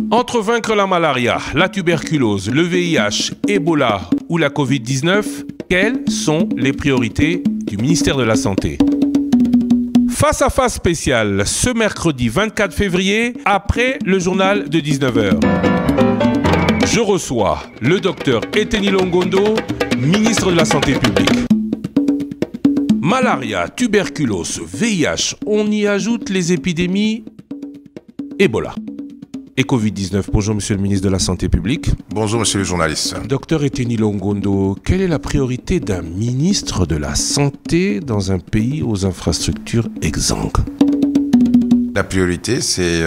Entre vaincre la malaria, la tuberculose, le VIH, Ebola ou la Covid-19, quelles sont les priorités du ministère de la Santé ? Face à face spécial, ce mercredi 24 février, après le journal de 19h. Je reçois le docteur Eteni Longondo, ministre de la Santé publique. Malaria, tuberculose, VIH, on y ajoute les épidémies Ebola et Covid-19. Bonjour monsieur le ministre de la Santé publique. Bonjour monsieur le journaliste. Docteur Eteni Longondo, quelle est la priorité d'un ministre de la Santé dans un pays aux infrastructures exsangues ? La priorité, c'est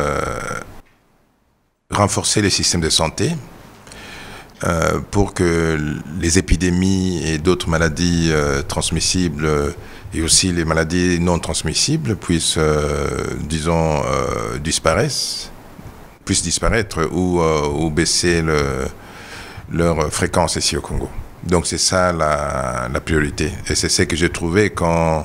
renforcer les systèmes de santé pour que les épidémies et d'autres maladies transmissibles et aussi les maladies non transmissibles puissent, disparaître ou baisser leur fréquence ici au Congo. Donc c'est ça la priorité. Et c'est ce que j'ai trouvé quand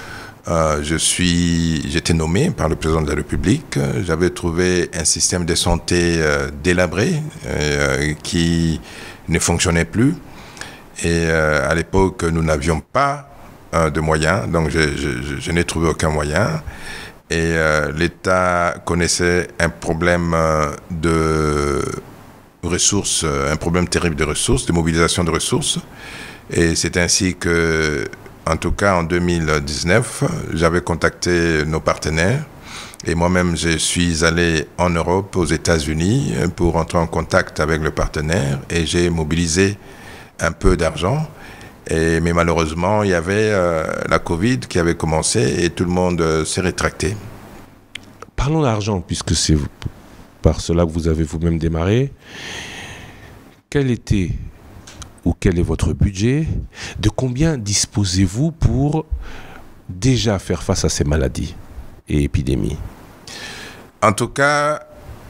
j'étais nommé par le président de la République. J'avais trouvé un système de santé délabré qui ne fonctionnait plus. Et à l'époque, nous n'avions pas de moyens, donc je n'ai trouvé aucun moyen. Et l'État connaissait un problème de ressources, un problème terrible de ressources, de mobilisation de ressources. Et c'est ainsi que, en tout cas en 2019, j'avais contacté nos partenaires. Et moi-même, je suis allé en Europe, aux États-Unis, pour entrer en contact avec le partenaire. Et j'ai mobilisé un peu d'argent. Mais malheureusement, il y avait la Covid qui avait commencé et tout le monde s'est rétracté. Parlons d'argent, puisque c'est par cela que vous avez vous-même démarré. Quel était ou quel est votre budget ? De combien disposez-vous pour déjà faire face à ces maladies et épidémies ? En tout cas,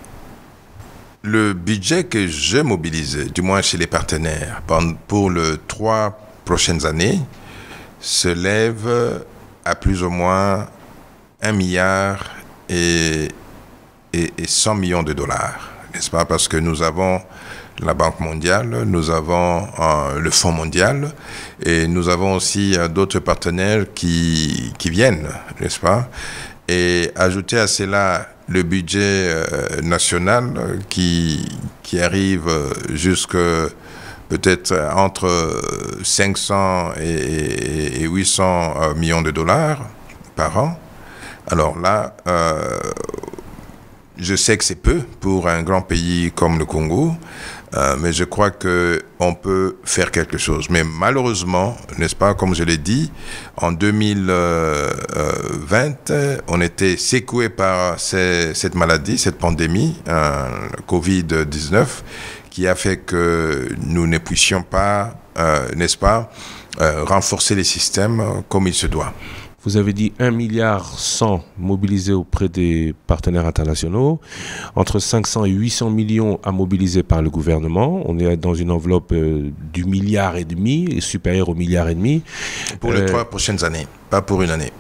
le budget que j'ai mobilisé, du moins chez les partenaires, pour les 3 prochaines années, se lève à plus ou moins 1 milliard et 100 millions de dollars, n'est-ce pas? Parce que nous avons la Banque mondiale, nous avons le Fonds mondial et nous avons aussi d'autres partenaires qui viennent, n'est-ce pas? Et ajouter à cela le budget national qui arrive jusque peut-être entre 500 et 800 millions de dollars par an. Alors là, je sais que c'est peu pour un grand pays comme le Congo, mais je crois qu'on peut faire quelque chose. Mais malheureusement, n'est-ce pas, comme je l'ai dit, en 2020, on était secoué par cette maladie, cette pandémie, Covid-19, qui a fait que nous ne puissions pas, n'est-ce pas, renforcer les systèmes comme il se doit. Vous avez dit 1,1 milliard mobilisés auprès des partenaires internationaux, entre 500 et 800 millions à mobiliser par le gouvernement. On est dans une enveloppe du 1,5 milliard et supérieure au 1,5 milliard. Pour les 3 prochaines années, pas pour une année.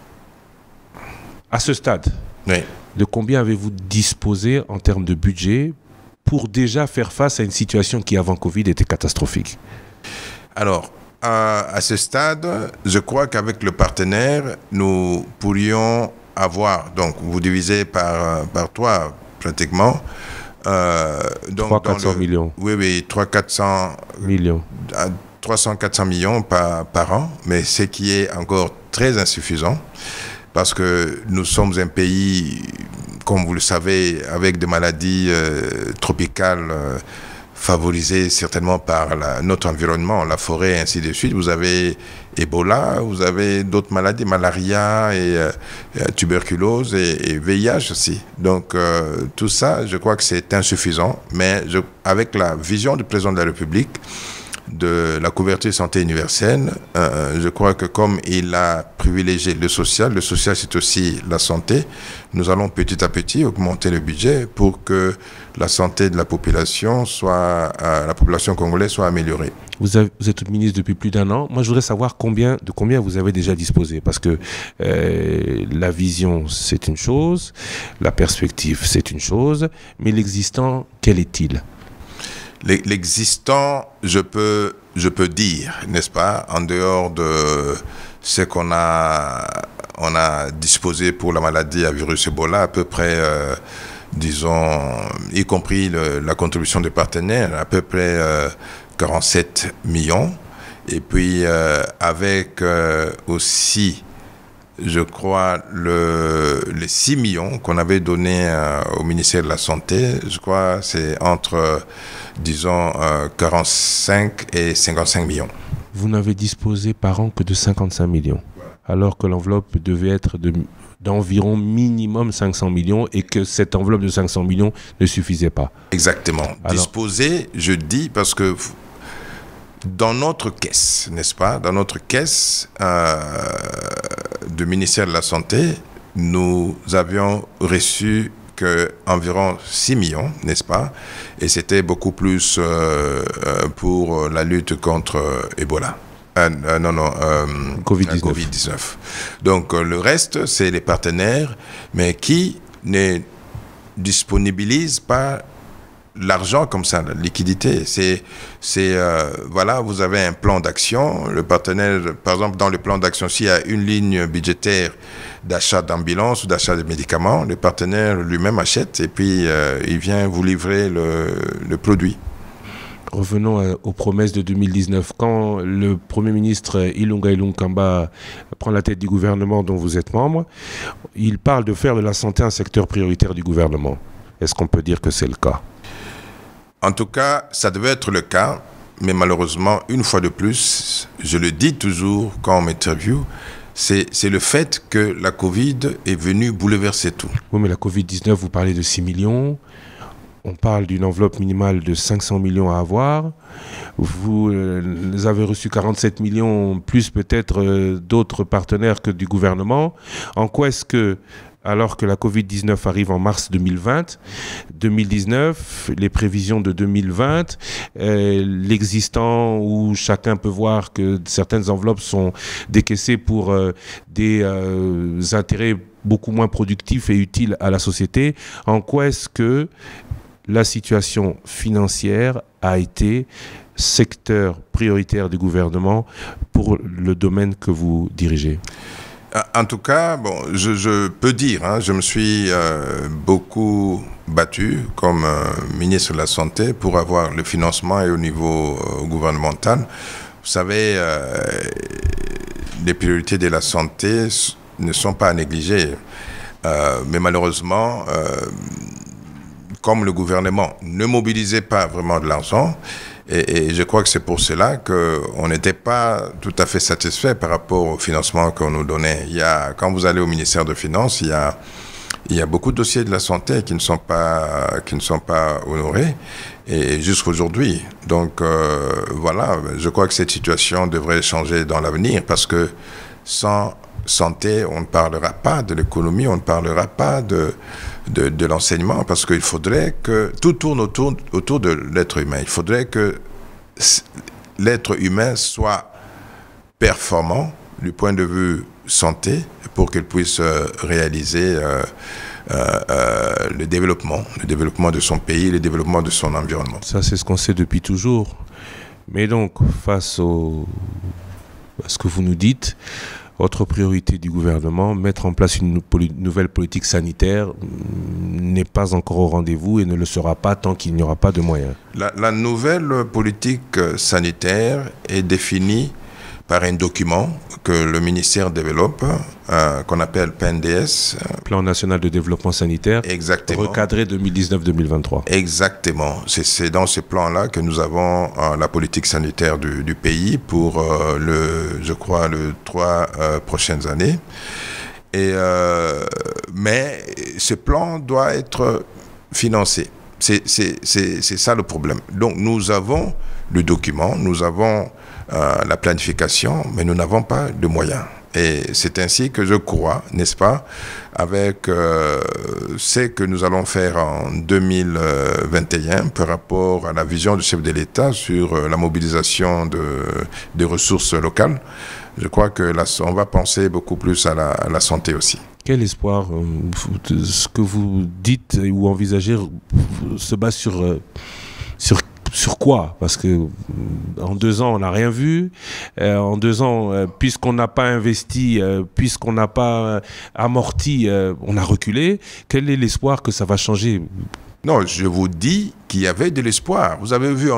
À ce stade, oui. De combien avez-vous disposé en termes de budget pour déjà faire face à une situation qui, avant Covid, était catastrophique? Alors, à ce stade, je crois qu'avec le partenaire, nous pourrions avoir, donc vous divisez par 3 pratiquement. 300-400 millions. Oui, 300-400 millions. 300-400 millions par an, mais ce qui est encore très insuffisant, parce que nous sommes un pays, comme vous le savez, avec des maladies tropicales favorisé certainement par notre environnement, la forêt et ainsi de suite. Vous avez Ebola, vous avez d'autres maladies, malaria et tuberculose et VIH aussi. Donc tout ça, je crois que c'est insuffisant, mais avec la vision du président de la République, de la couverture santé universelle, je crois que comme il a privilégié le social c'est aussi la santé, nous allons petit à petit augmenter le budget pour que la santé de la population congolaise soit améliorée. Vous êtes ministre depuis plus d'1 an. Moi, je voudrais savoir de combien vous avez déjà disposé. Parce que la vision, c'est une chose, la perspective, c'est une chose, mais l'existant, quel est-il ? L'existant, je peux dire, n'est-ce pas, en dehors de ce qu'on a disposé pour la maladie à virus Ebola, à peu près, disons, y compris la contribution des partenaires, à peu près 47 millions. Et puis, avec aussi, je crois, les 6 millions qu'on avait donnés au ministère de la Santé, je crois, c'est entre, disons, 45 et 55 millions. Vous n'avez disposé par an que de 55 millions, alors que l'enveloppe devait être d'environ minimum 500 millions et que cette enveloppe de 500 millions ne suffisait pas. Exactement. Disposer, je dis, parce que dans notre caisse, n'est-ce pas, dans notre caisse du ministère de la Santé, nous avions reçu environ 6 millions, n'est-ce pas? Et c'était beaucoup plus pour la lutte contre Ebola. Covid-19. Donc le reste, c'est les partenaires, mais qui ne disponibilisent pas l'argent comme ça, la liquidité. Voilà, vous avez un plan d'action. Le partenaire, par exemple, dans le plan d'action, s'il y a une ligne budgétaire d'achat d'ambulance ou d'achat de médicaments, le partenaire lui-même achète et puis il vient vous livrer le produit. Revenons aux promesses de 2019. Quand le Premier ministre Ilunga Ilunkamba prend la tête du gouvernement dont vous êtes membre, il parle de faire de la santé un secteur prioritaire du gouvernement. Est-ce qu'on peut dire que c'est le cas ? En tout cas, ça devait être le cas, mais malheureusement, une fois de plus, je le dis toujours quand on m'interviewe, c'est le fait que la Covid est venue bouleverser tout. Oui, mais la Covid-19, vous parlez de 6 millions. On parle d'une enveloppe minimale de 500 millions à avoir. Vous avez reçu 47 millions, plus peut-être d'autres partenaires que du gouvernement. En quoi est-ce que, alors que la Covid-19 arrive en mars 2019, les prévisions de 2020, l'existant où chacun peut voir que certaines enveloppes sont décaissées pour des intérêts beaucoup moins productifs et utiles à la société, en quoi est-ce que la situation financière a été secteur prioritaire du gouvernement pour le domaine que vous dirigez? En tout cas, bon, je peux dire, je me suis beaucoup battu comme ministre de la Santé pour avoir le financement et au niveau gouvernemental. Vous savez, les priorités de la santé ne sont pas à négliger, mais malheureusement, comme le gouvernement ne mobilisait pas vraiment de l'argent, et je crois que c'est pour cela qu'on n'était pas tout à fait satisfait par rapport au financement qu'on nous donnait. Quand vous allez au ministère de Finances, il y a beaucoup de dossiers de la santé qui ne sont pas honorés, et jusqu'aujourd'hui. Donc voilà, je crois que cette situation devrait changer dans l'avenir, parce que sans santé, on ne parlera pas de l'économie, on ne parlera pas de l'enseignement, parce qu'il faudrait que tout tourne autour de l'être humain. Il faudrait que l'être humain soit performant du point de vue santé pour qu'il puisse réaliser le développement de son pays, le développement de son environnement. Ça, c'est ce qu'on sait depuis toujours. Mais donc, face à ce que vous nous dites, votre priorité du gouvernement, mettre en place une nouvelle politique sanitaire, n'est pas encore au rendez-vous et ne le sera pas tant qu'il n'y aura pas de moyens. La nouvelle politique sanitaire est définie par un document que le ministère développe, qu'on appelle PNDS. Plan national de développement sanitaire. Exactement. Recadré 2019-2023. Exactement. C'est dans ce plan-là que nous avons la politique sanitaire du pays pour, je crois, les 3 prochaines années. Mais ce plan doit être financé. C'est ça le problème. Donc nous avons le document, nous avons la planification, mais nous n'avons pas de moyens. Et c'est ainsi que je crois, n'est-ce pas, avec ce que nous allons faire en 2021 par rapport à la vision du chef de l'État sur la mobilisation des ressources locales. Je crois que on va penser beaucoup plus à la santé aussi. Quel espoir, ce que vous dites ou envisagez se base sur quoi? Parce que en 2 ans, on n'a rien vu. En 2 ans, puisqu'on n'a pas investi, puisqu'on n'a pas amorti, on a reculé. Quel est l'espoir que ça va changer? Non, je vous dis qu'il y avait de l'espoir. Vous avez vu en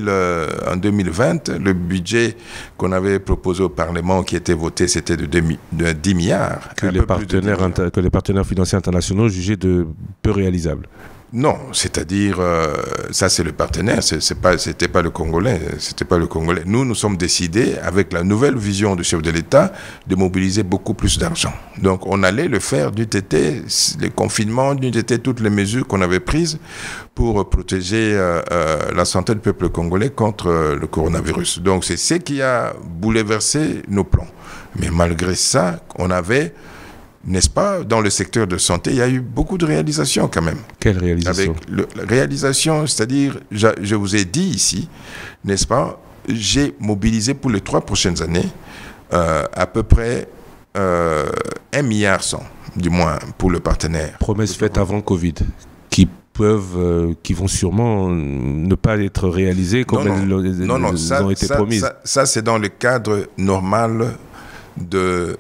2020, le budget qu'on avait proposé au Parlement, qui était voté, c'était de 10 milliards. Que les partenaires financiers internationaux jugeaient de peu réalisable. Non, c'est-à-dire, ça c'est le partenaire, c'était pas le Congolais, Nous, nous sommes décidés, avec la nouvelle vision du chef de l'État, de mobiliser beaucoup plus d'argent. Donc, on allait le faire du TT, les confinements, du TT, toutes les mesures qu'on avait prises pour protéger la santé du peuple congolais contre le coronavirus. Donc, c'est ce qui a bouleversé nos plans. Mais malgré ça, on avait... N'est-ce pas, dans le secteur de santé, il y a eu beaucoup de réalisations quand même. Quelle réalisation? La réalisation, c'est-à-dire, je vous ai dit ici, n'est-ce pas, j'ai mobilisé pour les 3 prochaines années à peu près 1,1 milliard, du moins, pour le partenaire. Promesses faites avant Covid, qui vont sûrement ne pas être réalisées comme elles ont été promises. Ça, c'est dans le cadre normal de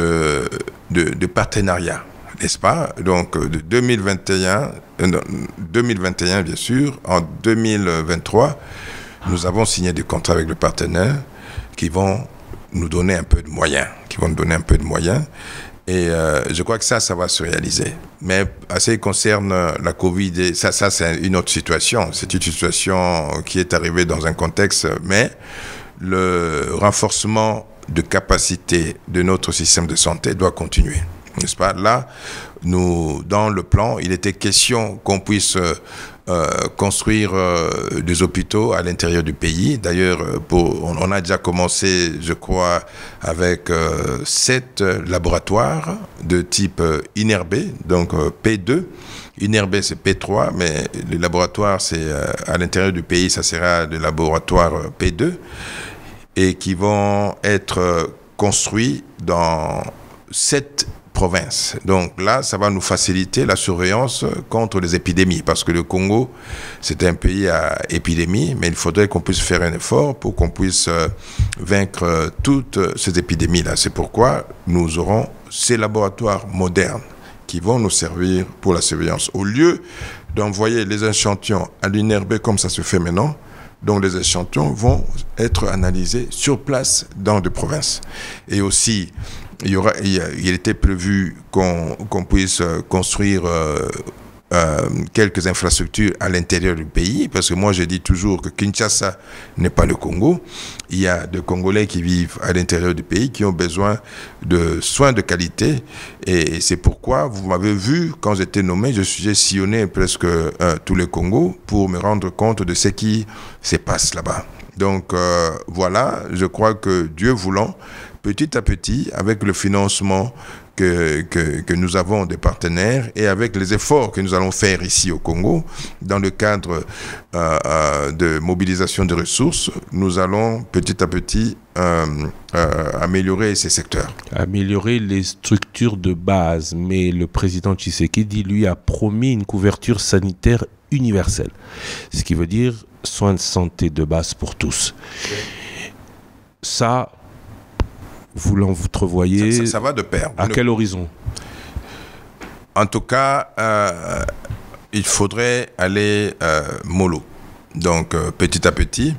partenariat, n'est-ce pas? Donc, de 2021, bien sûr, en 2023, nous avons signé des contrats avec le partenaire qui vont nous donner un peu de moyens, Et je crois que ça va se réaliser. Mais à ce qui concerne la Covid, ça c'est une autre situation. C'est une situation qui est arrivée dans un contexte, mais le renforcement de capacité de notre système de santé doit continuer, n'est-ce pas? Là, dans le plan, il était question qu'on puisse construire des hôpitaux à l'intérieur du pays. D'ailleurs, on a déjà commencé, je crois, avec 7 laboratoires de type INRB, donc P2. INRB, c'est P3, mais le laboratoire, c'est à l'intérieur du pays, ça sera le laboratoire P2. Et qui vont être construits dans 7 provinces. Donc là, ça va nous faciliter la surveillance contre les épidémies, parce que le Congo, c'est un pays à épidémie, mais il faudrait qu'on puisse faire un effort pour qu'on puisse vaincre toutes ces épidémies-là. C'est pourquoi nous aurons ces laboratoires modernes qui vont nous servir pour la surveillance. Au lieu d'envoyer les échantillons à l'INRB comme ça se fait maintenant, donc les échantillons vont être analysés sur place dans des provinces. Et aussi, il était prévu qu'on puisse construire quelques infrastructures à l'intérieur du pays, parce que moi je dis toujours que Kinshasa n'est pas le Congo. Il y a des Congolais qui vivent à l'intérieur du pays qui ont besoin de soins de qualité, et c'est pourquoi vous m'avez vu quand j'étais nommé, j'ai sillonné presque tout le Congo pour me rendre compte de ce qui se passe là-bas. Donc voilà, je crois que Dieu voulant, petit à petit, avec le financement que nous avons des partenaires et avec les efforts que nous allons faire ici au Congo, dans le cadre de mobilisation de ressources, nous allons petit à petit améliorer ces secteurs. Améliorer les structures de base, mais le président Tshisekedi, lui, a promis une couverture sanitaire universelle, ce qui veut dire soins de santé de base pour tous. Ça, vous l'entrevoyez. Ça va de pair. À quel horizon? En tout cas, il faudrait aller mollo. Donc, petit à petit.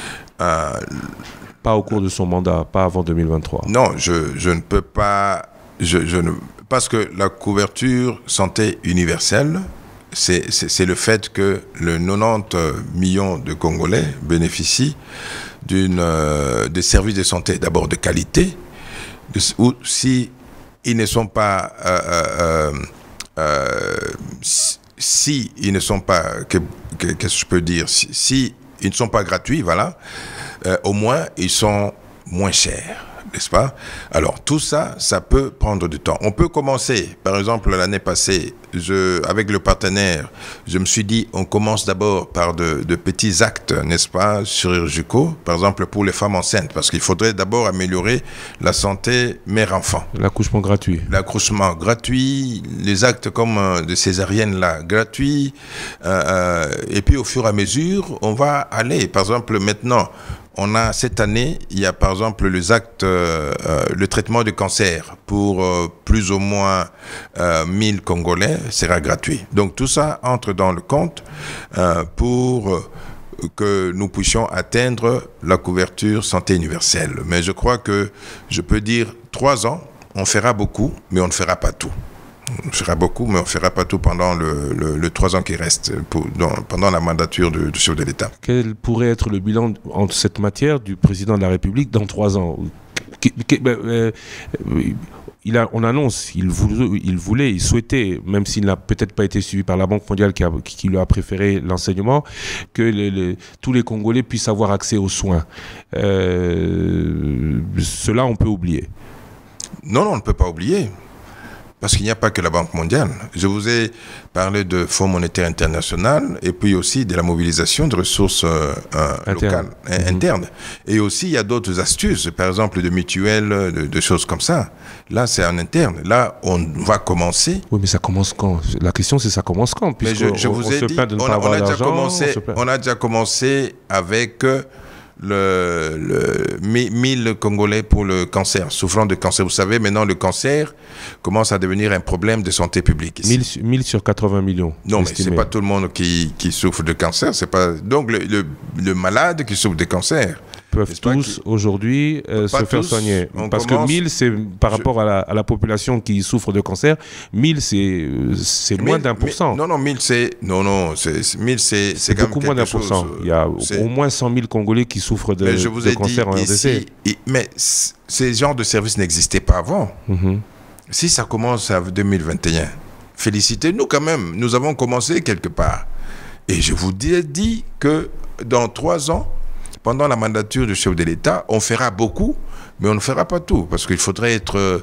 Pas au cours de son mandat, pas avant 2023. Non, je ne peux pas. Parce que la couverture santé universelle, c'est le fait que le 90 millions de Congolais bénéficient des services de santé d'abord de qualité, ou si ils ne sont pas si ils ne sont pas, qu'est-ce que je peux dire, si ils ne sont pas gratuits, voilà, au moins ils sont moins chers, n'est-ce pas? Alors tout ça, ça peut prendre du temps. On peut commencer, par exemple l'année passée, avec le partenaire, je me suis dit, on commence d'abord par de petits actes, n'est-ce pas, chirurgicaux, par exemple pour les femmes enceintes, parce qu'il faudrait d'abord améliorer la santé mère-enfant. L'accouchement gratuit. L'accouchement gratuit, les actes comme de césarienne là, gratuits, et puis au fur et à mesure, on va aller, par exemple maintenant, on a cette année, il y a par exemple les actes, le traitement du cancer pour plus ou moins 1000 Congolais sera gratuit. Donc tout ça entre dans le compte pour que nous puissions atteindre la couverture santé universelle. Mais je crois que je peux dire 3 ans, on fera beaucoup, mais on ne fera pas tout. On fera beaucoup, mais on ne fera pas tout pendant le 3 ans qui reste, pendant la mandature du chef de l'État. Quel pourrait être le bilan en cette matière du président de la République dans 3 ans? On annonce, il voulait, il souhaitait, même s'il n'a peut-être pas été suivi par la Banque mondiale qui lui a préféré l'enseignement, que tous les Congolais puissent avoir accès aux soins. Cela, on peut oublier. Non, on ne peut pas oublier. Parce qu'il n'y a pas que la Banque mondiale. Je vous ai parlé de Fonds monétaire international et puis aussi de la mobilisation de ressources locales, internes. Et aussi, il y a d'autres astuces, par exemple de mutuelles, de choses comme ça. Là, c'est en interne. Là, on va commencer. Oui, mais ça commence quand? La question, c'est ça commence quand? Mais je vous ai dit, on a déjà commencé avec 1000 Congolais pour le cancer, souffrant de cancer. Vous savez, maintenant, le cancer commence à devenir un problème de santé publique ici. 1000 sur 80 millions. Non, mais ce n'est pas tout le monde qui souffre de cancer. C'est pas... Donc, le malade qui souffre de cancer peuvent tous aujourd'hui se faire soigner. Parce que 1000, c'est par rapport à la population qui souffre de cancer, 1000, c'est moins d'1%. Non, 1000, c'est beaucoup moins d'1%. Il y a au moins 100 000 Congolais qui souffrent de cancer en RDC. Mais ces genres de services n'existaient pas avant. Si ça commence en 2021, félicitez-nous quand même. Nous avons commencé quelque part. Et je vous ai dit que dans 3 ans, pendant la mandature du chef de l'État, on fera beaucoup, mais on ne fera pas tout, parce qu'il faudrait être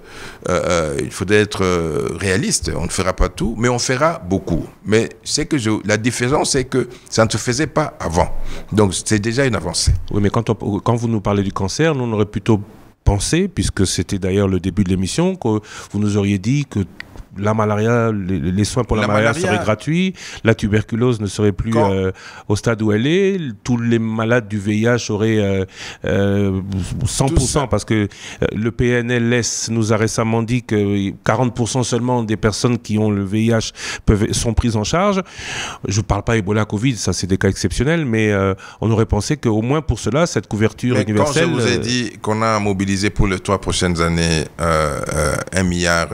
réaliste. On ne fera pas tout, mais on fera beaucoup. Mais la différence, c'est que ça ne se faisait pas avant. Donc, c'est déjà une avancée. Oui, mais quand vous nous parlez du cancer, nous, on aurait plutôt pensé, puisque c'était d'ailleurs le début de l'émission, que vous nous auriez dit que la malaria, les soins pour la malaria seraient gratuits, la tuberculose ne serait plus au stade où elle est, tous les malades du VIH auraient 100%, parce que le PNLS nous a récemment dit que 40% seulement des personnes qui ont le VIH sont prises en charge. Je ne parle pas Ebola, Covid, ça c'est des cas exceptionnels, mais on aurait pensé qu'au moins pour cela, cette couverture universelle... Quand je vous ai dit qu'on a mobilisé pour les 3 prochaines années 1,1 milliard,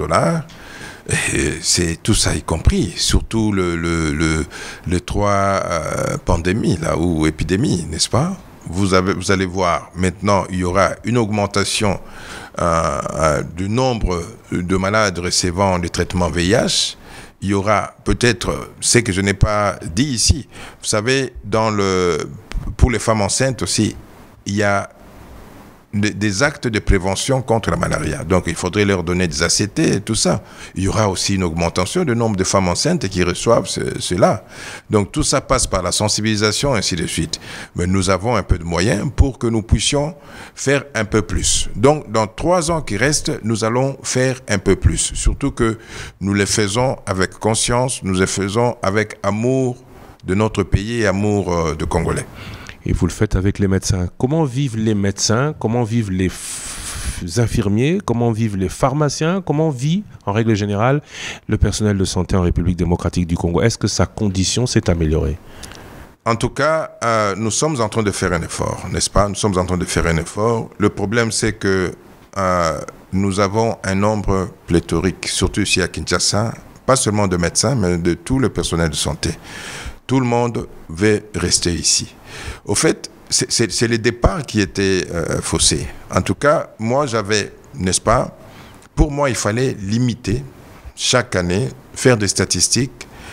c'est tout ça y compris, surtout les 3 pandémies là, ou épidémies, n'est-ce pas? Vous allez voir, maintenant, il y aura une augmentation du nombre de malades recevant les traitements VIH. Il y aura peut-être, ce que je n'ai pas dit ici, vous savez, pour les femmes enceintes aussi, il y a des actes de prévention contre la malaria. Donc, il faudrait leur donner des ACT et tout ça. Il y aura aussi une augmentation du nombre de femmes enceintes qui reçoivent cela. Donc, tout ça passe par la sensibilisation, ainsi de suite. Mais nous avons un peu de moyens pour que nous puissions faire un peu plus. Donc, dans 3 ans qui restent, nous allons faire un peu plus. Surtout que nous les faisons avec conscience, nous les faisons avec amour de notre pays et amour de Congolais. Et vous le faites avec les médecins. Comment vivent les médecins? Comment vivent les infirmiers? Comment vivent les pharmaciens? Comment vit, en règle générale, le personnel de santé en République démocratique du Congo? Est-ce que sa condition s'est améliorée? En tout cas, nous sommes en train de faire un effort, n'est-ce pas? Nous sommes en train de faire un effort. Le problème, c'est que nous avons un nombre pléthorique, surtout ici à Kinshasa, pas seulement de médecins, mais de tout le personnel de santé. Tout le monde veut rester ici. Au fait, c'est le départ qui était faussé. En tout cas, moi, j'avais, n'est-ce pas, pour moi, il fallait limiter chaque année, faire des statistiques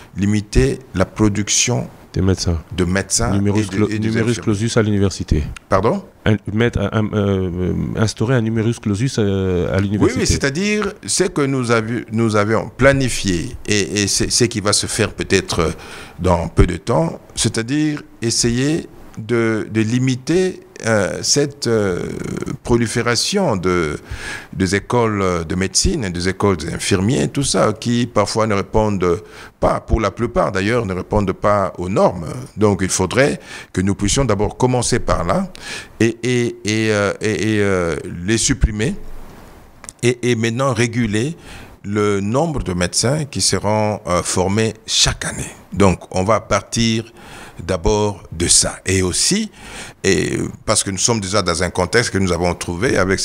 limiter la production des médecins. De médecins numerus clausus à l'université. Pardon? Instaurer un numerus clausus à l'université. Oui, c'est-à-dire ce que nous avions planifié et c'est ce qui va se faire peut-être dans peu de temps, c'est-à-dire essayer de limiter cette prolifération des écoles de médecine, des écoles d'infirmiers, tout ça, qui parfois ne répondent pas, pour la plupart d'ailleurs, ne répondent pas aux normes. Donc il faudrait que nous puissions d'abord commencer par là et les supprimer et maintenant réguler le nombre de médecins qui seront formés chaque année. Donc on va partir d'abord de ça. Et aussi, parce que nous sommes déjà dans un contexte que nous avons trouvé avec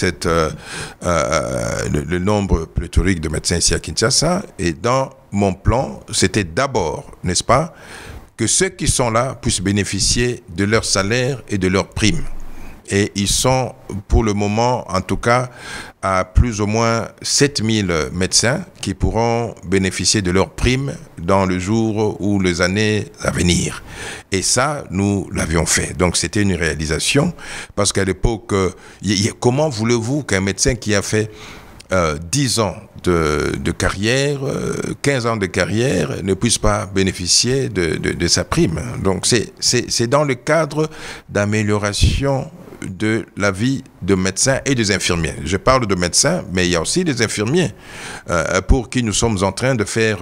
le nombre pléthorique de médecins ici à Kinshasa. Et dans mon plan, c'était d'abord, n'est-ce pas, que ceux qui sont là puissent bénéficier de leur salaire et de leurs primes. Et ils sont, pour le moment, en tout cas, à plus ou moins 7000 médecins qui pourront bénéficier de leurs primes dans le jour ou les années à venir. Et ça, nous l'avions fait. Donc, c'était une réalisation parce qu'à l'époque, comment voulez-vous qu'un médecin qui a fait 10 ans de carrière, 15 ans de carrière, ne puisse pas bénéficier de sa prime? Donc, c'est dans le cadre d'amélioration de la vie de médecins et des infirmiers. Je parle de médecins, mais il y a aussi des infirmiers pour qui nous sommes en train de faire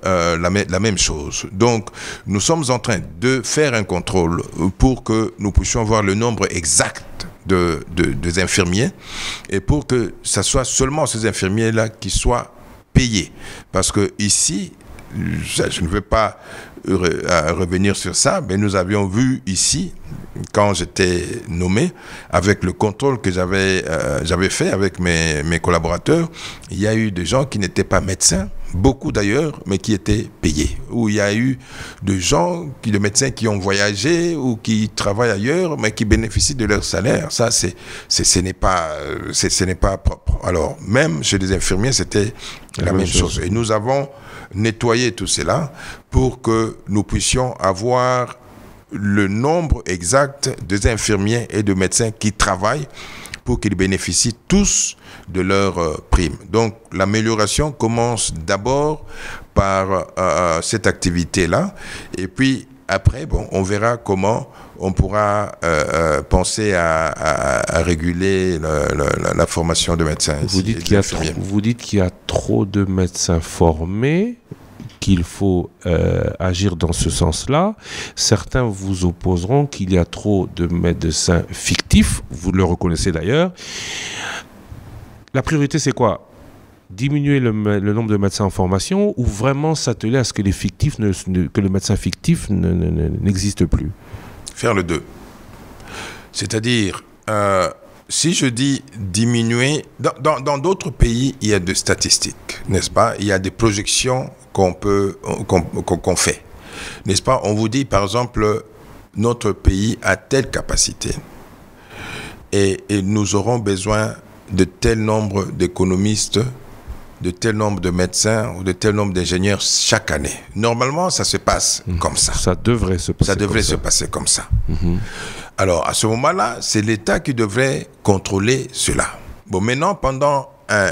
la même chose. Donc, nous sommes en train de faire un contrôle pour que nous puissions voir le nombre exact des infirmiers et pour que ce soit seulement ces infirmiers-là qui soient payés. Parce que ici, je ne veux pas revenir sur ça, mais nous avions vu ici, quand j'étais nommé, avec le contrôle que j'avais fait avec mes collaborateurs, il y a eu des gens qui n'étaient pas médecins, beaucoup d'ailleurs, mais qui étaient payés. Ou il y a eu des médecins qui ont voyagé ou qui travaillent ailleurs, mais qui bénéficient de leur salaire. Ça, ce n'est pas propre. Alors, même chez les infirmiers, c'était la même chose. Et nous avons nettoyé tout cela pour que nous puissions avoir le nombre exact des infirmiers et de médecins qui travaillent pour qu'ils bénéficient tous de leurs primes. Donc, l'amélioration commence d'abord par cette activité-là. Et puis, après, on verra comment on pourra penser à réguler la formation de médecins. Vous dites qu'il y a trop de médecins formés, qu'il faut agir dans ce sens-là. Certains vous opposeront qu'il y a trop de médecins fictifs, vous le reconnaissez d'ailleurs. La priorité, c'est quoi? Diminuer le nombre de médecins en formation ou vraiment s'atteler à ce que que le médecin fictif n'existe plus? Faire le deux. C'est-à-dire, si je dis diminuer, dans d'autres pays, il y a des statistiques, n'est-ce pas? Il y a des projections qu'on fait, n'est-ce pas? On vous dit, par exemple, notre pays a telle capacité et nous aurons besoin de tel nombre d'économistes, de tel nombre de médecins ou de tel nombre d'ingénieurs chaque année. Normalement, ça se passe comme ça. Ça devrait se passer comme ça. Alors, à ce moment-là, c'est l'État qui devrait contrôler cela. Bon, maintenant, pendant un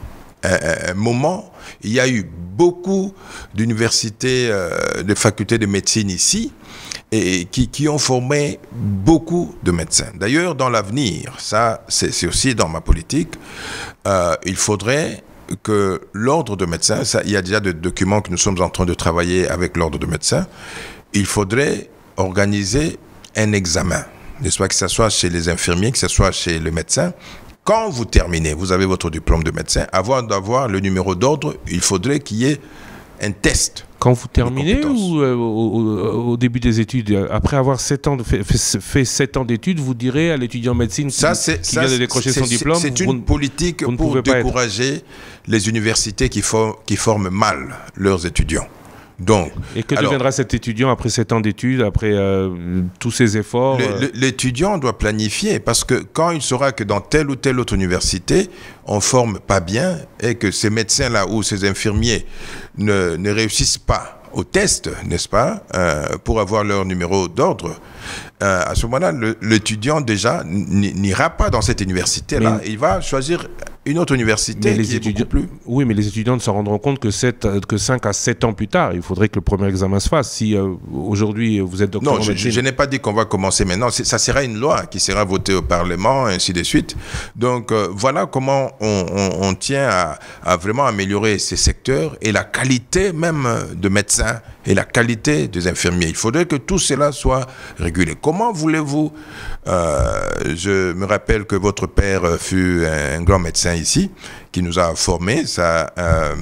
moment, il y a eu beaucoup d'universités, de facultés de médecine ici, et qui ont formé beaucoup de médecins. D'ailleurs, dans l'avenir, ça, c'est aussi dans ma politique, il faudrait que l'ordre de médecins, il y a déjà des documents que nous sommes en train de travailler avec l'ordre de médecins, il faudrait organiser un examen, n'est-ce pas, que ce soit chez les infirmiers, que ce soit chez le médecin. Quand vous terminez, vous avez votre diplôme de médecin, avant d'avoir le numéro d'ordre, il faudrait qu'il y ait un test. Quand vous terminez ou au début des études, après avoir fait 7 ans d'études, vous direz à l'étudiant en médecine qui vient de décrocher son diplôme... C'est une politique pour décourager les universités qui forment mal leurs étudiants. Donc, et que deviendra cet étudiant après 7 ans d'études, après tous ces efforts L'étudiant doit planifier, parce que quand il saura que dans telle ou telle autre université, on ne forme pas bien et que ces médecins-là ou ces infirmiers ne réussissent pas au test, n'est-ce pas, pour avoir leur numéro d'ordre, à ce moment-là, l'étudiant déjà n'ira pas dans cette université-là. Il va choisir une autre université qui est beaucoup plus... Oui, mais les étudiants ne se rendront compte que 5 à 7 ans plus tard, il faudrait que le premier examen se fasse. Si aujourd'hui vous êtes docteur en médecine... Non, je n'ai pas dit qu'on va commencer maintenant. Ça sera une loi qui sera votée au Parlement, ainsi de suite. Donc voilà comment on tient à vraiment améliorer ces secteurs et la qualité même de médecins et la qualité des infirmiers. Il faudrait que tout cela soit régulé. Comment voulez-vous... je me rappelle que votre père fut un grand médecin ici, qui nous a formés. Ça,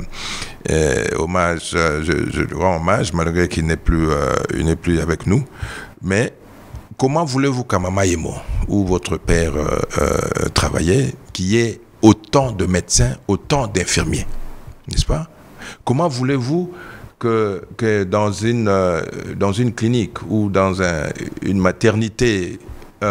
hommage, je lui rends hommage, malgré qu'il n'est plus avec nous. Mais comment voulez-vous qu'à Mamaïmo, où votre père travaillait, qu'il y ait autant de médecins, autant d'infirmiers, n'est-ce pas? Comment voulez-vous que dans une clinique ou dans une maternité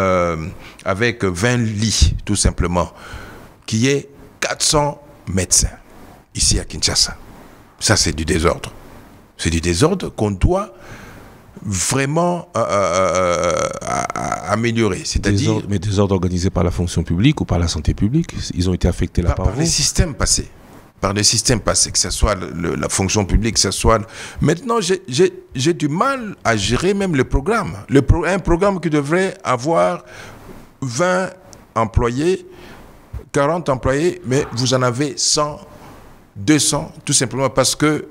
avec 20 lits, tout simplement, qu'il y ait 400 médecins ici à Kinshasa? Ça, c'est du désordre. C'est du désordre qu'on doit vraiment améliorer. C'est-à-dire... Mais désordre organisé par la fonction publique ou par la santé publique? Ils ont été affectés là par vous? Par les systèmes passés. Par des systèmes passés, que ce soit la fonction publique, que ce soit... Maintenant, j'ai du mal à gérer même le programme. Un programme qui devrait avoir 20 employés, 40 employés, mais vous en avez 100, 200, tout simplement parce que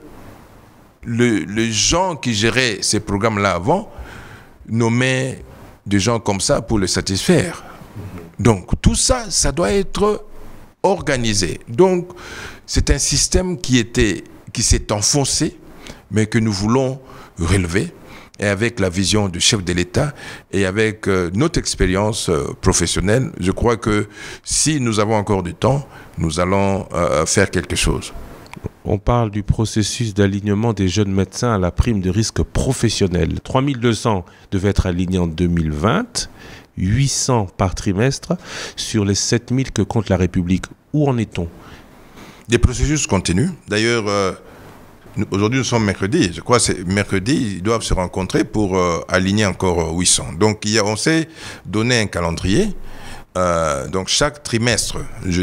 les gens qui géraient ces programmes-là avant nommaient des gens comme ça pour les satisfaire. Donc, tout ça, ça doit être organisé. Donc, c'est un système qui s'est enfoncé, mais que nous voulons relever. Et avec la vision du chef de l'État et avec notre expérience professionnelle, je crois que si nous avons encore du temps, nous allons faire quelque chose. On parle du processus d'alignement des jeunes médecins à la prime de risque professionnel. 3200 devaient être alignés en 2020, 800 par trimestre sur les 7000 que compte la République. Où en est-on? Des processus continuent. D'ailleurs, aujourd'hui nous sommes mercredi. Je crois que c'est mercredi, ils doivent se rencontrer pour aligner encore 800. Donc on s'est donné un calendrier. Donc chaque trimestre,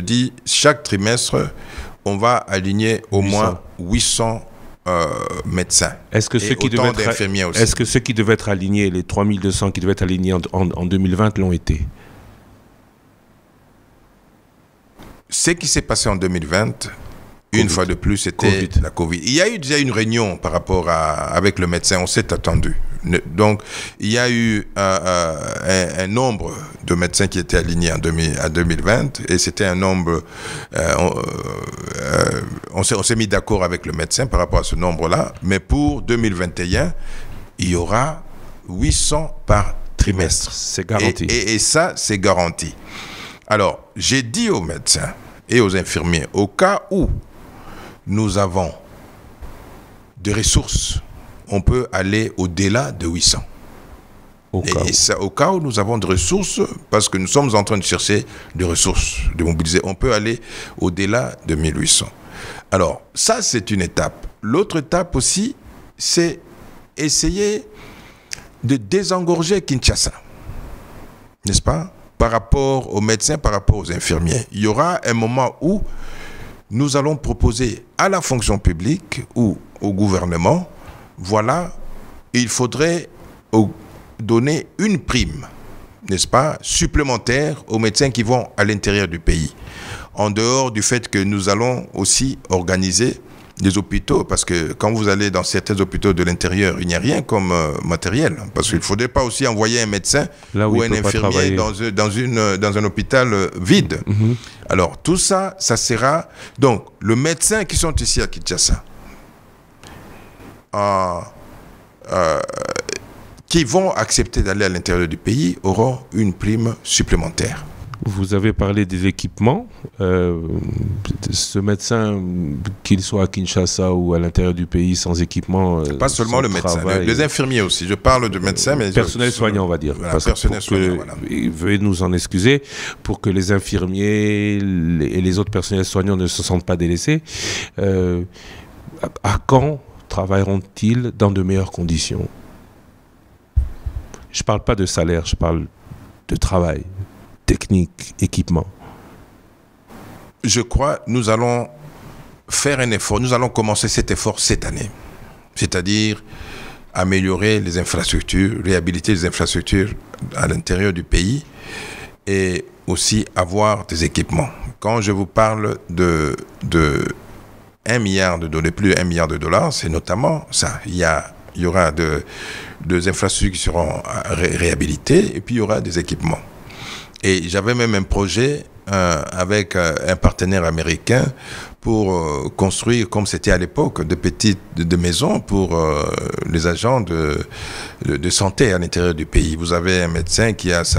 on va aligner au moins 800 médecins. Est-ce que ceux qui devaient être alignés, les 3200 qui devaient être alignés en 2020 l'ont été? Ce qui s'est passé en 2020, une fois de plus, c'était la Covid. Il y a eu déjà une réunion par rapport avec le médecin, on s'est attendu. Donc, il y a eu un nombre de médecins qui étaient alignés en 2020 et c'était un nombre... on s'est mis d'accord avec le médecin par rapport à ce nombre-là, mais pour 2021, il y aura 800 par trimestre. C'est garanti. Et ça, c'est garanti. Alors, j'ai dit aux médecins et aux infirmiers, au cas où nous avons des ressources, on peut aller au-delà de 800. Au cas où nous avons des ressources, parce que nous sommes en train de chercher des ressources, de mobiliser, on peut aller au-delà de 1800. Alors, ça, c'est une étape. L'autre étape aussi, c'est essayer de désengorger Kinshasa. N'est-ce pas? Par rapport aux médecins, par rapport aux infirmiers. Il y aura un moment où nous allons proposer à la fonction publique ou au gouvernement, voilà, il faudrait donner une prime, n'est-ce pas, supplémentaire aux médecins qui vont à l'intérieur du pays. En dehors du fait que nous allons aussi organiser des hôpitaux, parce que quand vous allez dans certains hôpitaux de l'intérieur, il n'y a rien comme matériel, parce qu'il ne faudrait pas aussi envoyer un médecin ou un infirmier dans un hôpital vide. Mm-hmm. Alors tout ça, ça sera... Donc, les médecins qui sont ici à Kinshasa, qui vont accepter d'aller à l'intérieur du pays, auront une prime supplémentaire. Vous avez parlé des équipements. Ce médecin, qu'il soit à Kinshasa ou à l'intérieur du pays, sans équipement... Pas seulement le médecin, les infirmiers aussi. Je parle de médecins, mais... Personnel soignant, on va dire. Voilà, personnel soignant, voilà. Veuillez nous en excuser, pour que les infirmiers et les autres personnels soignants ne se sentent pas délaissés. À quand travailleront-ils dans de meilleures conditions? Je ne parle pas de salaire, je parle de travail, technique, équipement. Je crois que nous allons faire un effort, nous allons commencer cet effort cette année. C'est-à-dire améliorer les infrastructures, réhabiliter les infrastructures à l'intérieur du pays et aussi avoir des équipements. Quand je vous parle de 1 milliard de dollars, plus de 1 milliard de dollars, c'est notamment ça. Il y aura des infrastructures qui seront réhabilitées et puis il y aura des équipements. Et j'avais même un projet avec un partenaire américain pour construire, comme c'était à l'époque, de maisons pour les agents de santé à l'intérieur du pays. Vous avez un médecin qui a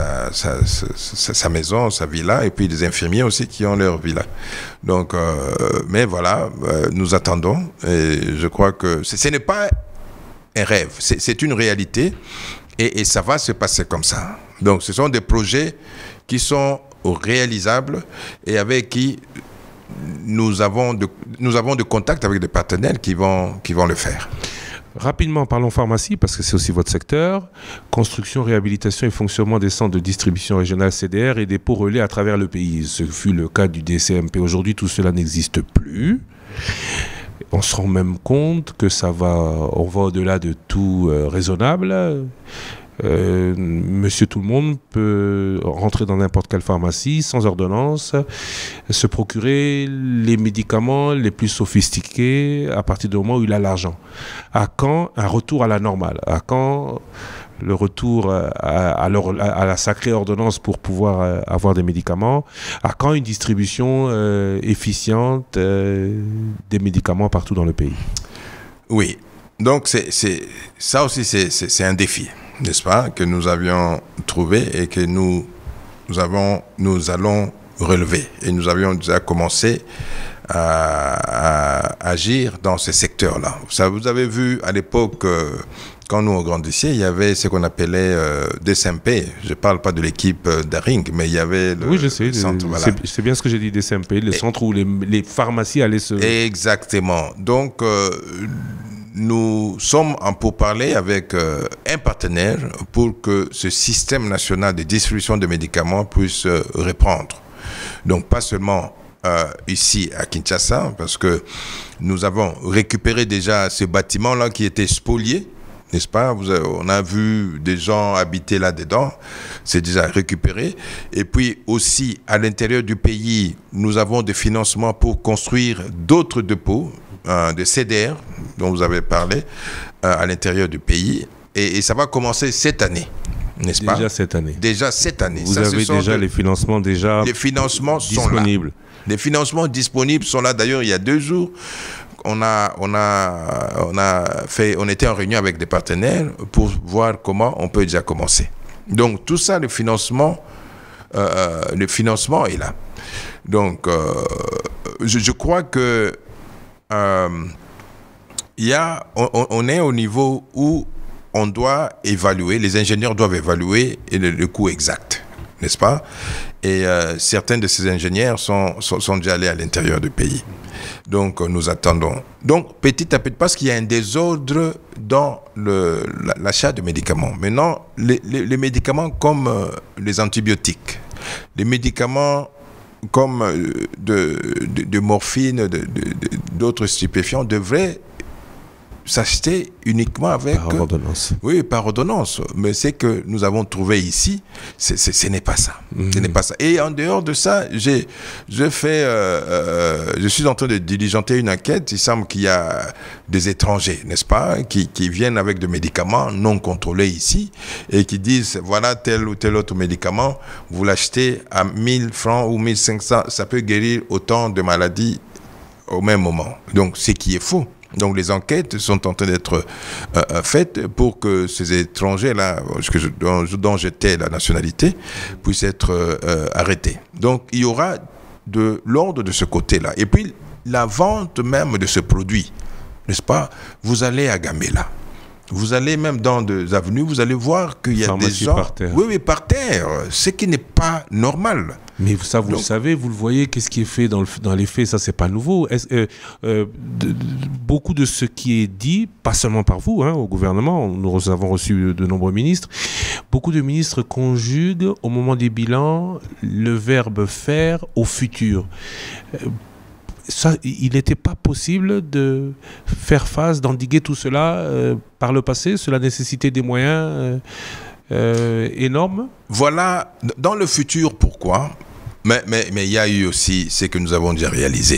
sa maison, sa villa, et puis des infirmiers aussi qui ont leur villa. Donc, mais voilà, nous attendons. Et je crois que ce n'est pas un rêve, c'est une réalité et ça va se passer comme ça. Donc, ce sont des projets qui sont réalisables et avec qui nous avons de contacts avec des partenaires qui vont le faire. Rapidement, parlons pharmacie, parce que c'est aussi votre secteur. Construction, réhabilitation et fonctionnement des centres de distribution régionale CDR et des pots relais à travers le pays. Ce fut le cas du DCMP. Aujourd'hui, tout cela n'existe plus. On se rend même compte que on va au-delà de tout raisonnable. Monsieur Tout-le-Monde peut rentrer dans n'importe quelle pharmacie sans ordonnance, se procurer les médicaments les plus sophistiqués à partir du moment où il a l'argent. À quand un retour à la normale? À quand le retour à la sacrée ordonnance pour pouvoir avoir des médicaments? À quand une distribution efficiente des médicaments partout dans le pays? Oui, donc ça aussi c'est un défi, n'est-ce pas, que nous avions trouvé et que nous allons relever. Et nous avions déjà commencé à agir dans ce secteur-là. Ça, vous avez vu à l'époque, quand nous grandissions, il y avait ce qu'on appelait DCMP. Je ne parle pas de l'équipe d'Aring, mais il y avait le, oui, je sais, le centre. Voilà. C'est bien ce que j'ai dit, DCMP, le centre où les pharmacies allaient se... Exactement. Donc, nous sommes en pourparlers avec un partenaire pour que ce système national de distribution de médicaments puisse reprendre. Donc, pas seulement ici à Kinshasa, parce que nous avons récupéré déjà ce bâtiment-là qui était spolié, n'est-ce pas? On a vu des gens habiter là-dedans, c'est déjà récupéré. Et puis aussi, à l'intérieur du pays, nous avons des financements pour construire d'autres dépôts de CDR, dont vous avez parlé, à l'intérieur du pays. Et ça va commencer cette année, n'est-ce pas? Déjà cette année. Déjà cette année. Vous avez déjà les financements les financements disponibles. Sont là. Les financements disponibles sont là. D'ailleurs, il y a 2 jours, on était en réunion avec des partenaires pour voir comment on peut déjà commencer. Donc, tout ça, le financement est là. Donc, je crois que on est au niveau où on doit évaluer, les ingénieurs doivent évaluer le coût exact, n'est-ce pas? Et certains de ces ingénieurs sont déjà allés à l'intérieur du pays. Donc, nous attendons. Donc, petit à petit, parce qu'il y a un désordre dans l'achat de médicaments. Maintenant, les médicaments comme les antibiotiques, les médicaments comme de morphine, d'autres stupéfiants devraient s'acheter uniquement avec... Par ordonnance. Oui, par ordonnance. Mais ce que nous avons trouvé ici, ce n'est pas ça. Ce n'est pas ça. Et en dehors de ça, je suis en train de diligenter une enquête. Il semble qu'il y a des étrangers, n'est-ce pas, qui viennent avec des médicaments non contrôlés ici et qui disent, voilà tel ou tel autre médicament, vous l'achetez à 1000 francs ou 1500, ça peut guérir autant de maladies au même moment. Donc, ce qui est faux. Donc les enquêtes sont en train d'être faites pour que ces étrangers-là, dont j'étais la nationalité, puissent être arrêtés. Donc il y aura de l'ordre de ce côté-là. Et puis la vente même de ce produit, n'est-ce pas? Vous allez à Gambela. Vous allez même dans des avenues, vous allez voir qu'il y a des gens... par terre. Oui, par terre. Ce qui n'est pas normal. Mais ça, vous le savez, vous le voyez, qu'est-ce qui est fait dans les faits, ça, c'est pas nouveau. Beaucoup de ce qui est dit, pas seulement par vous, au gouvernement, nous avons reçu de nombreux ministres, beaucoup de ministres conjuguent au moment des bilans le verbe faire au futur. Ça, il n'était pas possible de faire face, d'endiguer tout cela par le passé. Cela nécessitait des moyens énormes. Voilà, dans le futur, pourquoi ? Mais il y a eu aussi ce que nous avons déjà réalisé.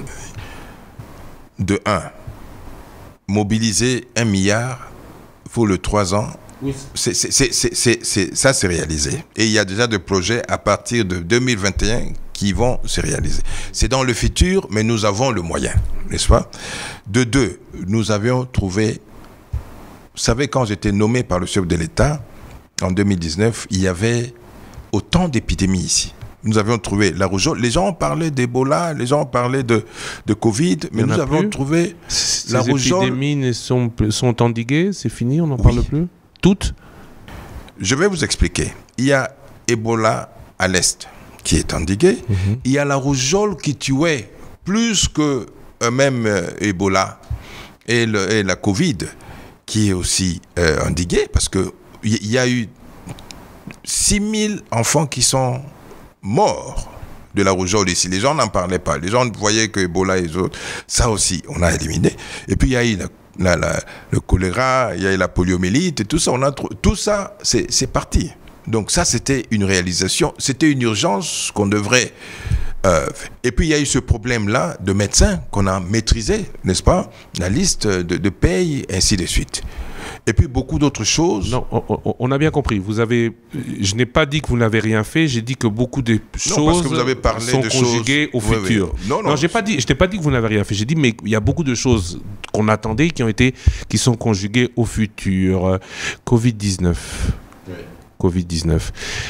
De 1, mobiliser 1 milliard pour les 3 ans. Oui. Ça, c'est réalisé. Et il y a déjà des projets à partir de 2021 qui vont se réaliser. C'est dans le futur, mais nous avons le moyen, n'est-ce pas? De 2, nous avions trouvé... Vous savez, quand j'étais nommé par le chef de l'État, en 2019, il y avait autant d'épidémies ici. Nous avions trouvé la rougeole. Les gens parlaient d'Ebola, les gens parlaient de Covid, mais nous avions trouvé la rougeole. Ces épidémies sont endiguées, c'est fini, on n'en parle plus? Toutes? Je vais vous expliquer. Il y a Ebola à l'Est, qui est endigué. Il y a la rougeole qui tuait plus que même Ebola et la Covid, qui est aussi endiguée, parce qu'il y a eu 6000 enfants qui sont morts de la rougeole ici. Les gens n'en parlaient pas. Les gens voyaient que Ebola et les autres, ça aussi, on a éliminé. Et puis il y a eu le choléra, il y a eu la poliomyélite, et tout ça, tout ça, c'est parti. Donc ça, c'était une réalisation, c'était une urgence qu'on devrait... et puis il y a eu ce problème-là de médecins qu'on a maîtrisé, n'est-ce pas? La liste de paye, ainsi de suite. Et puis beaucoup d'autres choses. Non, on a bien compris. Je n'ai pas dit que vous n'avez rien fait, j'ai dit que beaucoup de choses sont conjuguées au futur. Oui. Non, je t'ai pas dit que vous n'avez rien fait. J'ai dit, mais il y a beaucoup de choses qu'on attendait qui sont conjuguées au futur. Covid-19. Oui. Covid-19.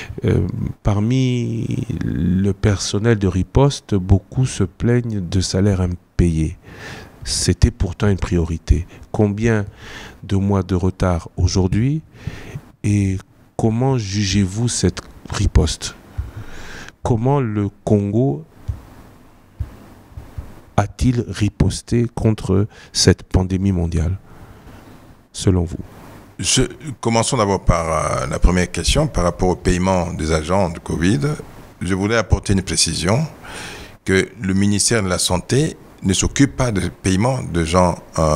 Parmi le personnel de riposte, beaucoup se plaignent de salaires impayés. C'était pourtant une priorité. Combien de mois de retard aujourd'hui et comment jugez-vous cette riposte? Comment le Congo a-t-il riposté contre cette pandémie mondiale, selon vous? Commençons d'abord par la première question par rapport au paiement des agents de Covid. Je voulais apporter une précision que le ministère de la Santé ne s'occupe pas de paiement de gens,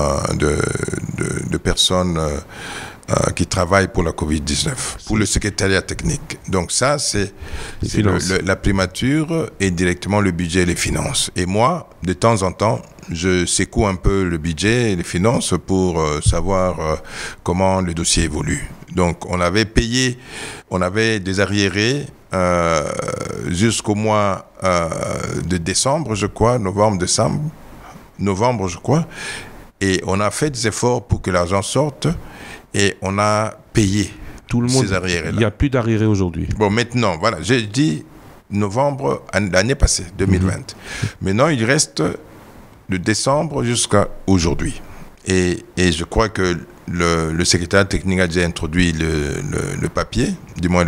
de personnes qui travaillent pour la Covid-19, pour le secrétariat technique. Donc ça, c'est la primature et directement le budget et les finances. Et moi, de temps en temps, je secoue un peu le budget et les finances pour savoir comment le dossier évolue. Donc on avait payé, on avait des arriérés jusqu'au mois de décembre, je crois, novembre, je crois. Et on a fait des efforts pour que l'argent sorte et on a payé tout le monde. Ces arriérés-là. Il n'y a plus d'arriérés aujourd'hui. Bon, maintenant, voilà, j'ai dit novembre l'année passée, 2020. Maintenant, il reste de décembre jusqu'à aujourd'hui. Et je crois que le secrétaire technique a déjà introduit le papier, du moins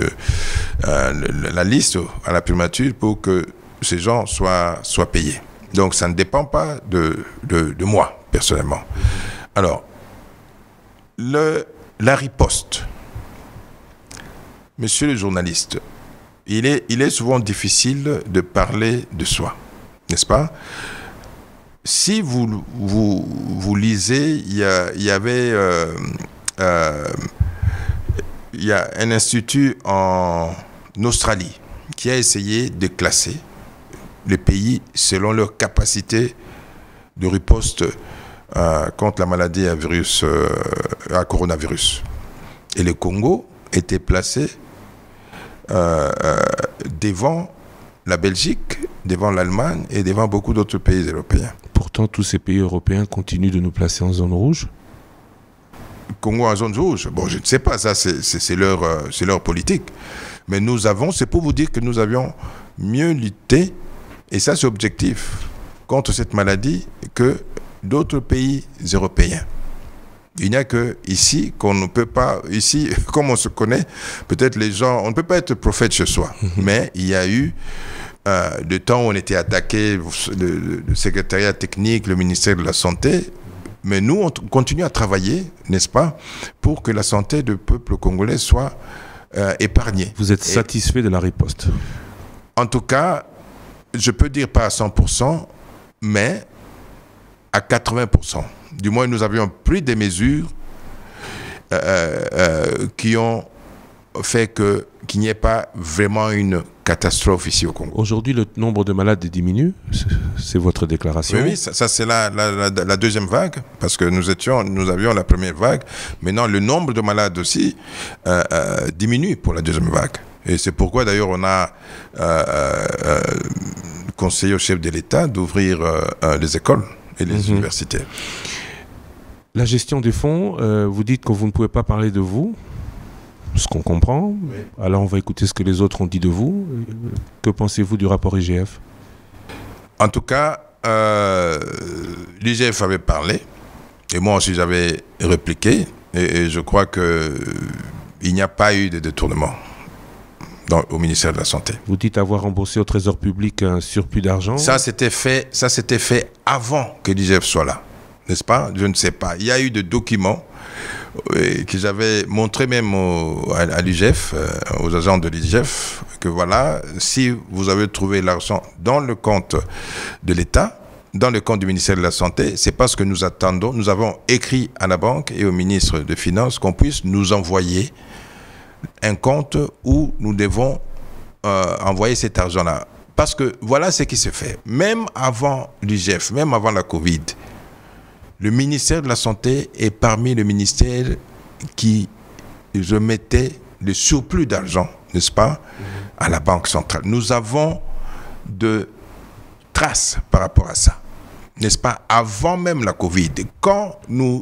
la liste à la primature pour que ces gens soient payés. Donc ça ne dépend pas de moi, personnellement. Alors, la riposte. Monsieur le journaliste, il est souvent difficile de parler de soi, n'est-ce pas? Si vous lisez, il y a un institut en Australie qui a essayé de classer les pays selon leur capacité de riposte contre la maladie à coronavirus. Et le Congo était placé devant la Belgique, devant l'Allemagne et devant beaucoup d'autres pays européens. Pourtant, tous ces pays européens continuent de nous placer en zone rouge. Congo en zone rouge, bon, je ne sais pas, ça c'est leur politique. Mais c'est pour vous dire que nous avions mieux lutté, et ça c'est objectif, contre cette maladie que d'autres pays européens. Il n'y a que ici qu'on ne peut pas, ici, comme on se connaît, peut-être les gens, on ne peut pas être prophète chez soi, mais il y a eu de temps où on était attaqué, le secrétariat technique, le ministère de la Santé, mais nous, on continue à travailler, n'est-ce pas, pour que la santé du peuple congolais soit épargnée. Vous êtes satisfait de la riposte? En tout cas, je peux dire pas à 100%, mais à 80%. Du moins, nous avions pris des mesures qui ont fait qu'il n'y ait pas vraiment une catastrophe ici au Congo. Aujourd'hui, le nombre de malades diminue, c'est votre déclaration? Oui, ça c'est la deuxième vague, parce que nous avions la première vague. Maintenant, le nombre de malades aussi diminue pour la deuxième vague. Et c'est pourquoi d'ailleurs on a conseillé au chef de l'État d'ouvrir les écoles et les universités. La gestion des fonds, vous dites que vous ne pouvez pas parler de vous, ce qu'on comprend. Oui. Alors on va écouter ce que les autres ont dit de vous. Que pensez-vous du rapport IGF? En tout cas, l'IGF avait parlé, et moi aussi j'avais répliqué, et je crois qu'il n'y a pas eu de détournement au ministère de la Santé. Vous dites avoir remboursé au Trésor public un surplus d'argent? Ça s'était fait avant que l'IGF soit là, n'est-ce pas? Je ne sais pas. Il y a eu des documents que j'avais montré même à l'IGF, aux agents de l'IGF, que voilà, si vous avez trouvé l'argent dans le compte de l'État, dans le compte du ministère de la Santé, c'est parce que nous attendons, nous avons écrit à la banque et au ministre des Finances qu'on puisse nous envoyer un compte où nous devons envoyer cet argent-là. Parce que voilà ce qui se fait. Même avant l'IGF, même avant la Covid, le ministère de la Santé est parmi les ministères qui remettaient le surplus d'argent, n'est-ce pas, à la Banque centrale. Nous avons de traces par rapport à ça, n'est-ce pas, avant même la Covid. Quand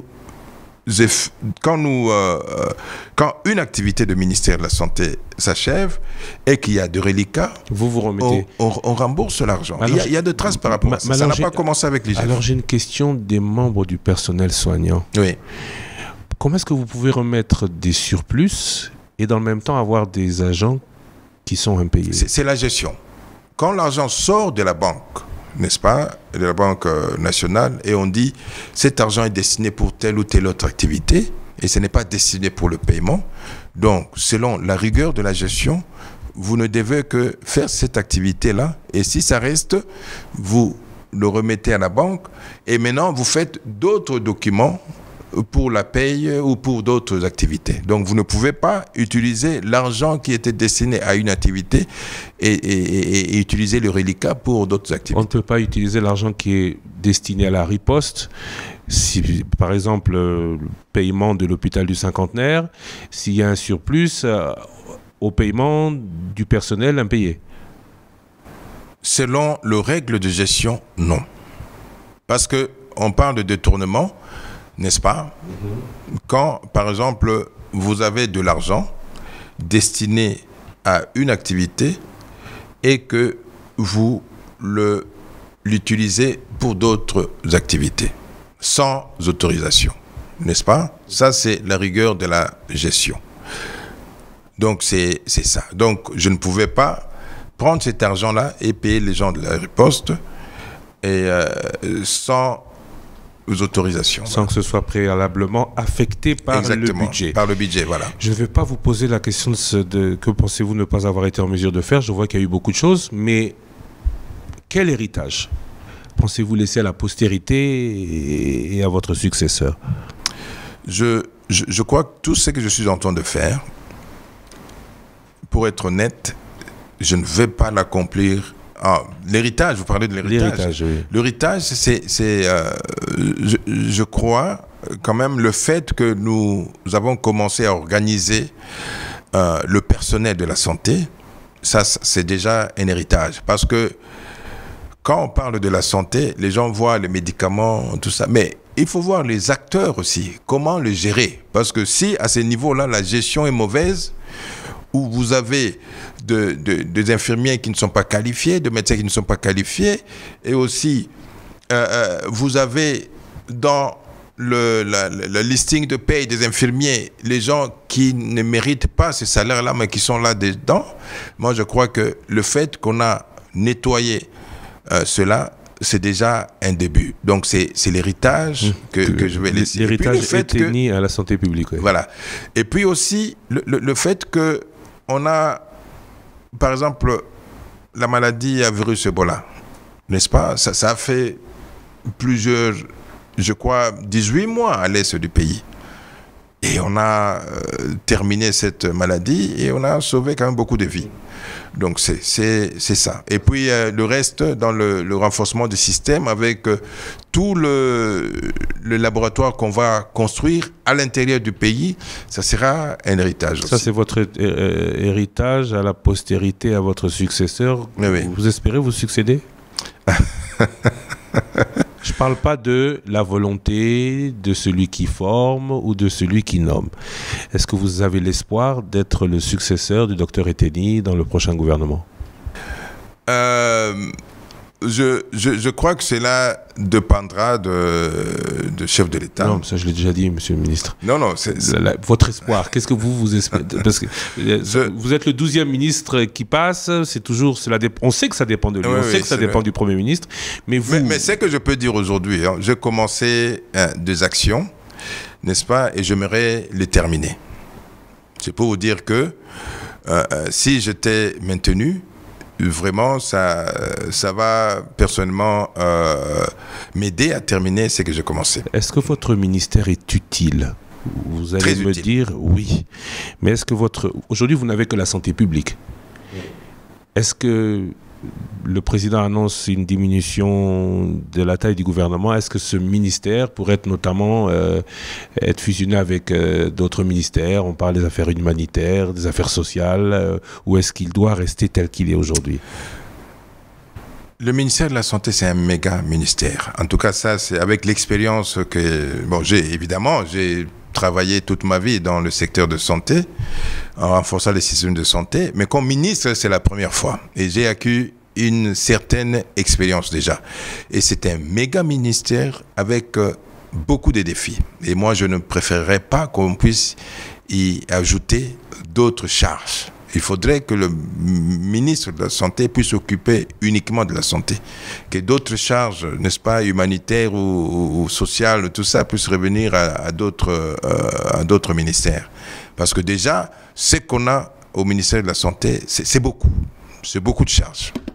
une activité de ministère de la Santé s'achève et qu'il y a de reliquats, vous remettez. On rembourse l'argent. Il y a de traces par rapport à ça. Ça n'a pas commencé avec l'IGF. Alors j'ai une question des membres du personnel soignant. Oui. Comment est-ce que vous pouvez remettre des surplus et dans le même temps avoir des agents qui sont impayés? C'est la gestion. Quand l'argent sort de la banque, n'est-ce pas, de la Banque nationale, et on dit cet argent est destiné pour telle ou telle autre activité, et ce n'est pas destiné pour le paiement. Donc, selon la rigueur de la gestion, vous ne devez que faire cette activité-là, et si ça reste, vous le remettez à la banque, et maintenant, vous faites d'autres documents pour la paye ou pour d'autres activités. Donc, vous ne pouvez pas utiliser l'argent qui était destiné à une activité et utiliser le reliquat pour d'autres activités. On ne peut pas utiliser l'argent qui est destiné à la riposte. Si, par exemple, le paiement de l'hôpital du Cinquantenaire, s'il y a un surplus au paiement du personnel impayé. Selon les règles de gestion, non. Parce qu'on parle de détournement, n'est-ce pas? Quand, par exemple, vous avez de l'argent destiné à une activité et que vous l'utilisez pour d'autres activités, sans autorisation, n'est-ce pas? Ça, c'est la rigueur de la gestion. Donc, c'est ça. Donc, je ne pouvais pas prendre cet argent-là et payer les gens de la riposte et sans autorisations. Sans que ce soit préalablement affecté par le budget. Par le budget, voilà. Je ne vais pas vous poser la question de que pensez-vous ne pas avoir été en mesure de faire. Je vois qu'il y a eu beaucoup de choses, mais quel héritage pensez-vous laisser à la postérité et à votre successeur? Je crois que tout ce que je suis en train de faire, pour être honnête, je ne vais pas l'accomplir. L'héritage, vous parlez de l'héritage. Oui. L'héritage, je crois, quand même, le fait que nous avons commencé à organiser le personnel de la santé, ça, c'est déjà un héritage. Parce que quand on parle de la santé, les gens voient les médicaments, tout ça. Mais il faut voir les acteurs aussi, comment les gérer. Parce que si, à ce niveau-là, la gestion est mauvaise, où vous avez des infirmiers qui ne sont pas qualifiés, de médecins qui ne sont pas qualifiés, et aussi vous avez dans le listing de paye des infirmiers, les gens qui ne méritent pas ces salaires-là, mais qui sont là dedans, moi je crois que le fait qu'on a nettoyé cela, c'est déjà un début. Donc c'est l'héritage que je vais laisser. L'héritage éteigné à la santé publique. Oui. Voilà. Et puis aussi le fait qu'on a, par exemple, la maladie à virus Ebola, n'est-ce pas? Ça a fait plusieurs, je crois, 18 mois à l'est du pays. Et on a terminé cette maladie et on a sauvé quand même beaucoup de vies. Donc c'est ça. Et puis le reste dans le renforcement du système avec tout le laboratoire qu'on va construire à l'intérieur du pays, ça sera un héritage aussi. Ça c'est votre héritage à la postérité, à votre successeur. Oui. Vous espérez vous succéder? Je ne parle pas de la volonté de celui qui forme ou de celui qui nomme. Est-ce que vous avez l'espoir d'être le successeur du docteur Eteni dans le prochain gouvernement? Je crois que cela dépendra de chef de l'État. Non, ça je l'ai déjà dit, monsieur le ministre. Non, votre espoir, qu'est-ce que vous espérez? Parce que vous êtes le 12e ministre qui passe, c'est toujours... on sait que ça dépend de lui, on sait que ça dépend du Premier ministre, mais vous... Mais c'est que je peux dire aujourd'hui, hein, j'ai commencé des actions, n'est-ce pas, et j'aimerais les terminer. Je peux vous dire que si j'étais maintenu, vraiment, ça va personnellement m'aider à terminer ce que j'ai commencé. Est-ce que votre ministère est utile? Vous allez me dire oui. Mais est-ce que aujourd'hui, vous n'avez que la santé publique. Est-ce que le président annonce une diminution de la taille du gouvernement? Est-ce que ce ministère pourrait notamment être fusionné avec d'autres ministères? On parle des affaires humanitaires, des affaires sociales, ou est-ce qu'il doit rester tel qu'il est aujourd'hui? Le ministère de la Santé, c'est un méga ministère. En tout cas, ça, c'est avec l'expérience que... Bon, j'ai travaillé toute ma vie dans le secteur de santé, en renforçant les systèmes de santé, mais comme ministre, c'est la première fois. Et j'ai acquis une certaine expérience déjà. Et c'est un méga ministère avec beaucoup de défis. Et moi, je ne préférerais pas qu'on puisse y ajouter d'autres charges. Il faudrait que le ministre de la Santé puisse s'occuper uniquement de la santé. Que d'autres charges, n'est-ce pas, humanitaires ou sociales, tout ça puisse revenir à d'autres ministères. Parce que déjà, ce qu'on a au ministère de la Santé, c'est beaucoup. C'est beaucoup de charges.